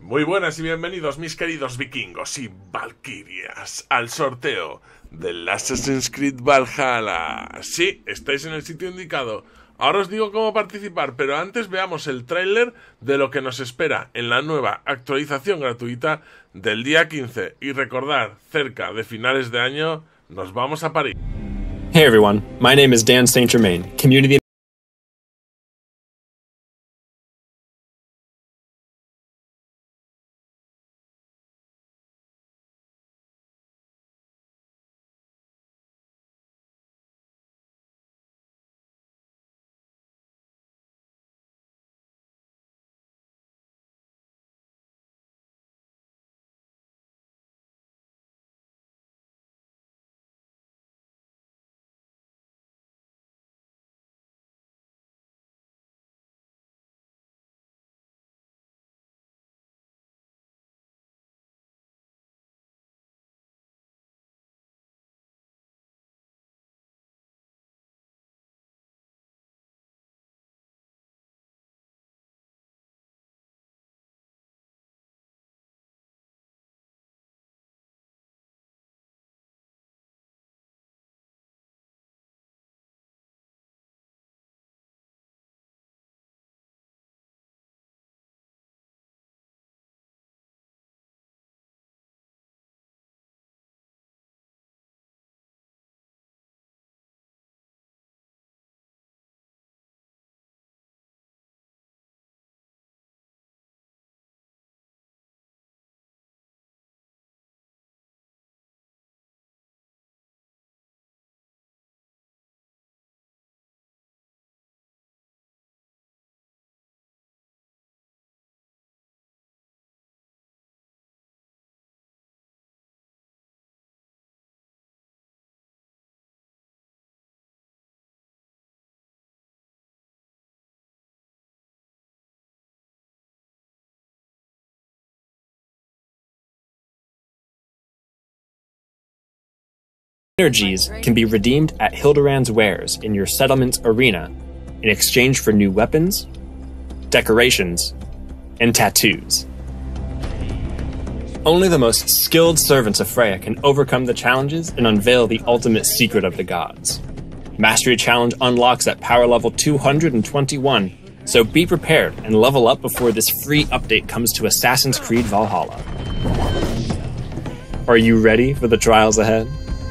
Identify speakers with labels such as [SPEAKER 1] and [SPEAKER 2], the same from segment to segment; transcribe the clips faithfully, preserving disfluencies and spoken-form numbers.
[SPEAKER 1] Muy buenas y bienvenidos, mis queridos vikingos y valquirias, al sorteo del Assassin's Creed Valhalla. Sí, estáis en el sitio indicado. Ahora os digo cómo participar, pero antes veamos el tráiler de lo que nos espera en la nueva actualización gratuita del día quince. Y recordad, cerca de finales de año, nos vamos a París.
[SPEAKER 2] Hey everyone, my name is Dan Saint Germain, Community energies can be redeemed at Hildebrand's Wares in your settlement's arena in exchange for new weapons, decorations, and tattoos. Only the most skilled servants of Freya can overcome the challenges and unveil the ultimate secret of the gods. Mastery Challenge unlocks at power level two hundred twenty-one, so be prepared and level up before this free update comes to Assassin's Creed Valhalla. Are you ready for the trials ahead?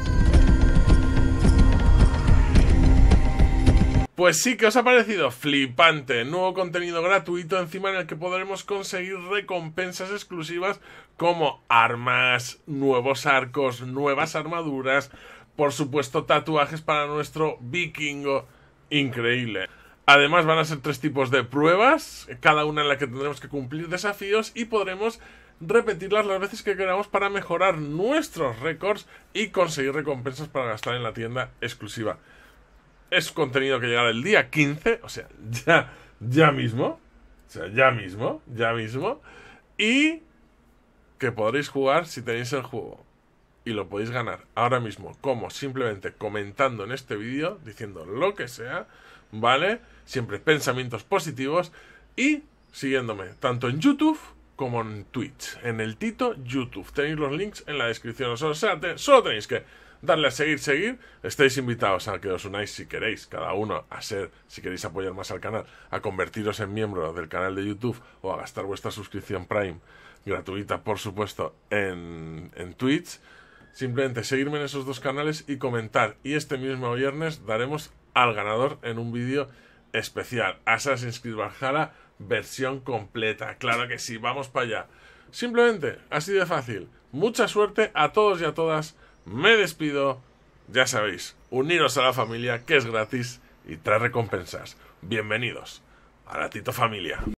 [SPEAKER 1] Pues sí, ¿qué os ha parecido? Flipante, nuevo contenido gratuito encima en el que podremos conseguir recompensas exclusivas como armas, nuevos arcos, nuevas armaduras, por supuesto tatuajes para nuestro vikingo, increíble. Además van a ser tres tipos de pruebas, cada una en la que tendremos que cumplir desafíos y podremos repetirlas las veces que queramos para mejorar nuestros récords y conseguir recompensas para gastar en la tienda exclusiva. Es contenido que llegará el día quince, o sea, ya, ya mismo, o sea, ya mismo, ya mismo, y que podréis jugar si tenéis el juego, y lo podéis ganar ahora mismo, como simplemente comentando en este vídeo, diciendo lo que sea, ¿vale? Siempre pensamientos positivos, y siguiéndome, tanto en YouTube como en Twitch, en el Tito YouTube, tenéis los links en la descripción, o sea, te, solo tenéis que darle a seguir, seguir. Estáis invitados a que os unáis si queréis, cada uno a ser, si queréis apoyar más al canal, a convertiros en miembro del canal de YouTube o a gastar vuestra suscripción Prime, gratuita por supuesto, en, en Twitch. Simplemente seguirme en esos dos canales y comentar. Y este mismo viernes daremos al ganador en un vídeo especial. Assassin's Creed Valhalla, versión completa. Claro que sí, vamos para allá. Simplemente, así de fácil. Mucha suerte a todos y a todas. Me despido, ya sabéis, uniros a la familia que es gratis y trae recompensas. Bienvenidos a la Tito Familia.